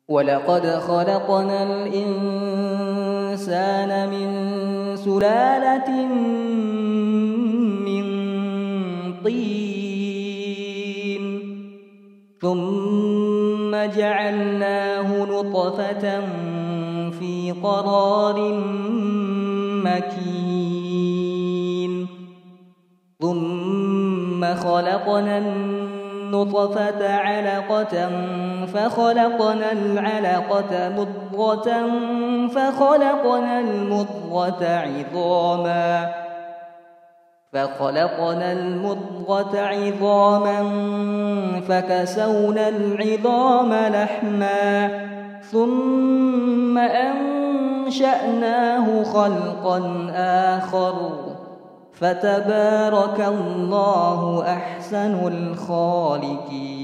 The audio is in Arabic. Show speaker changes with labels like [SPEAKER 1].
[SPEAKER 1] ولقد خلقنا الإنسان من سلالة من طين ثم جعلناه نطفة في قرار مكين ثم خلقنا النطفة علقة فخلقنا العلقة مضغة فخلقنا المضغة عظاما فكسونا العظام لحما ثم أنشأناه خلقا آخر فتبارك الله أحسن الخالقين.